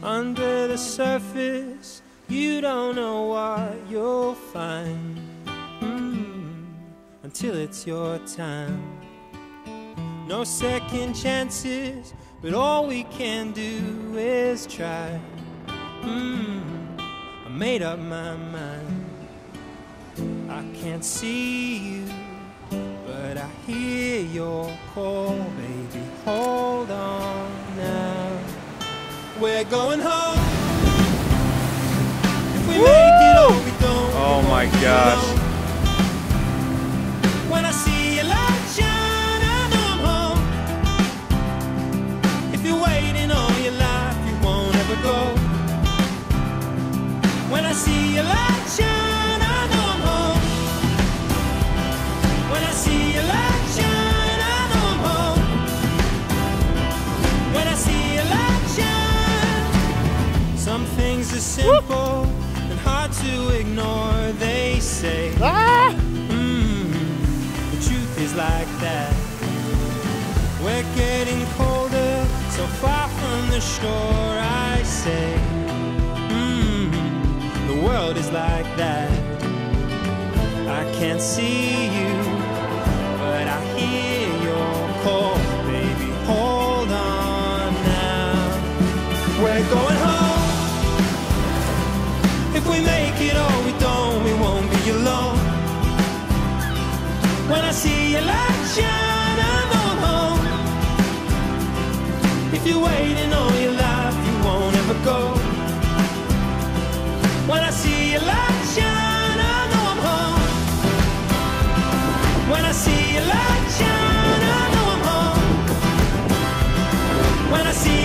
Under the surface, you don't know what you'll find until it's your time. No second chances, but all we can do is try. I made up my mind. I can't see you, but I hear your call, baby. Hold on now. We're going home. If we make it or we don't. Oh my gosh. When I see your light shine, I know I'm home. If you're waiting all your life, you won't ever go. When I see your light shine, I know I'm home. When I see your light shine, I know I'm home. When I see your light shine. Some things are simple and hard to ignore, they say. The truth is like that. We're getting colder, so far from the shore, I say. The world is like that. I can't see you, but I hear your call, baby. Hold on now. We're going home. If we make it or we don't, we won't be alone. When I see your light shine, I know I'm home. If you're waiting all your life, you won't ever go. When I see your light shine, I know I'm home. When I see your light shine, I know I'm home. When I see